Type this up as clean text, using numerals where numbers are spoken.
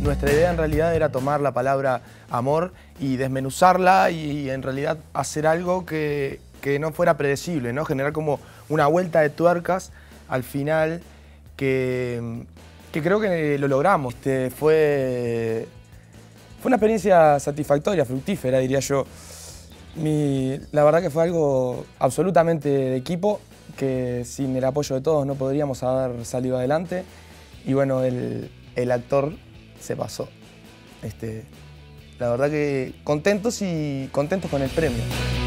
Nuestra idea en realidad era tomar la palabra amor y desmenuzarla y en realidad hacer algo que no fuera predecible, ¿no? Generar como una vuelta de tuercas al final que creo que lo logramos. Fue una experiencia satisfactoria, fructífera, diría yo. La verdad que fue algo absolutamente de equipo, que sin el apoyo de todos no podríamos haber salido adelante. Y bueno, el actor se pasó. La verdad que contentos con el premio.